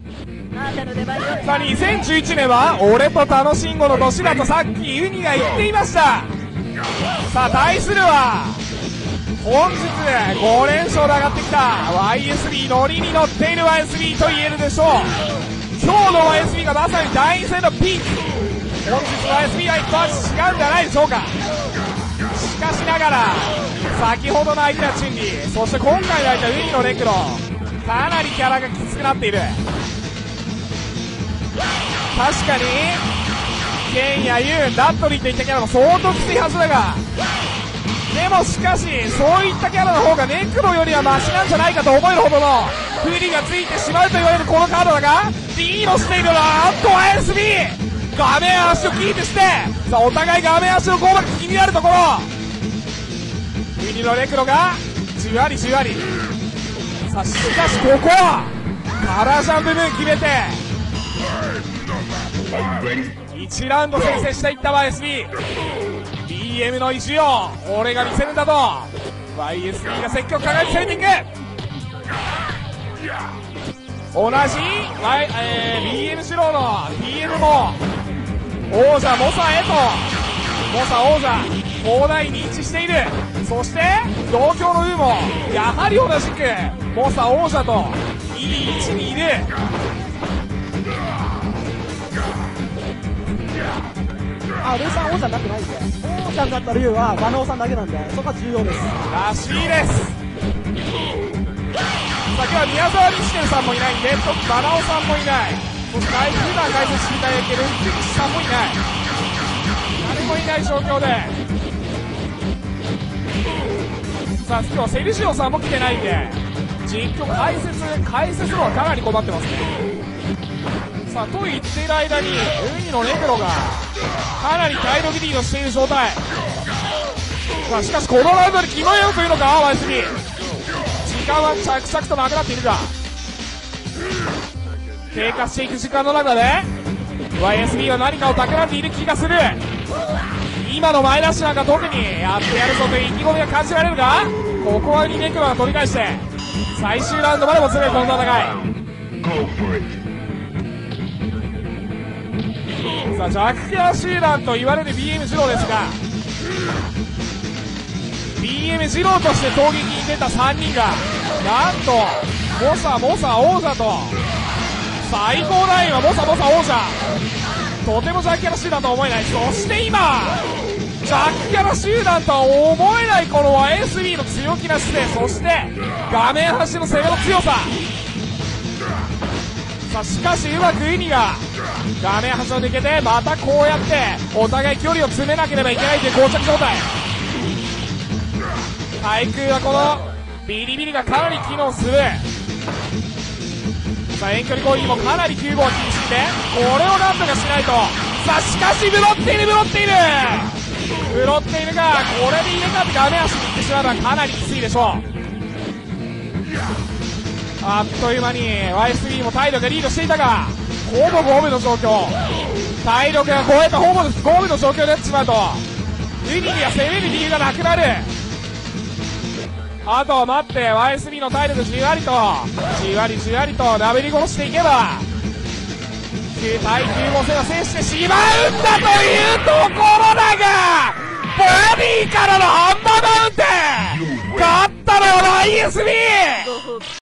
さあ2011年は俺と楽しんごの年だとさっきウニが言っていました。さあ対するは本日5連勝で上がってきた YSB、 ノリに乗っている YSB と言えるでしょう。今日の YSB がまさに第2戦のピーク。本日の YSB は一味違うんじゃないでしょうか。しかしながら先ほどの相手はチュンリー、そして今回の相手はウニのネクロ、かなりキャラがきつくなっている。確かにケンやユン、ラットリーといったキャラも相当きついはずだが、でもしかしそういったキャラの方がネクロよりはマシなんじゃないかと思えるほどの不利がついてしまうと言われるこのカードだが、リードしているのはYSB、 画面足をキープして、さあお互い画面足の攻撃気になるところ、ウニのネクロがじわりじわり、さあしかしここはカラージャン部分決めて1ラウンド先制していった YSB。BM の意地を俺が見せるんだと YSB が積極的に攻めていく。同じ、BM シローの PM も王者モサへと、モサ王者東大に位置している。そして同郷のウーもやはり同じくモサ王者といい位置にいる。 ルーさん王者になってないんで、王者になった理由はバナオさんだけなんで、そこは重要です。 らしいです。さあ今日は宮沢リシテルさんもいないんで、バナオさんもいない、そして普段解説していただいている関さんもいない、誰もいない状況で、さあ今日はセルジオさんも来てないんで、実況解説のはかなり困ってますね。さあと言っている間にウニのネクロがかなり体力リードしている状態。さあしかしこのラウンドで決めようというのか YSB。 時間は着々となくなっているが、経過していく時間の中で YSB は何かを企んでいる気がする。今の前出しなんか特にやってやるぞという意気込みが感じられるが、ここはウニネクロが取り返して最終ラウンドまでもつれるこの戦い。さあ弱キャラ集団と言われる BM 二郎ですが、 BM 二郎として攻撃に出た3人がなんとモサ王者と、最高ラインはモサ王者、とても弱キャラ集団とは思えない。そして今弱キャラ集団とは思えないこの YSB の強気な姿勢、そして画面端の攻めの強さ。さあしかしうまくウニが画面端を抜けて、またこうやってお互い距離を詰めなければいけないという膠着状態。対空はこのビリビリがかなり機能する。さあ遠距離攻撃もかなり9号は気にして、これをなんとかしないと。さあしかしブロっているが、これで入れ替わって画面端に行ってしまうのはかなりきついでしょう。あっという間に YSB も体力がリードしていたが、ほぼ五分の状況、体力が超えたほぼ五分の状況になってしまうとウニには攻める理由がなくなる。あとは待って YSB の体力じわりとなべり殺していけば対9号戦は制してしまうんだというところだが、ボディからのハンマーマウンテン勝ったのは YSB。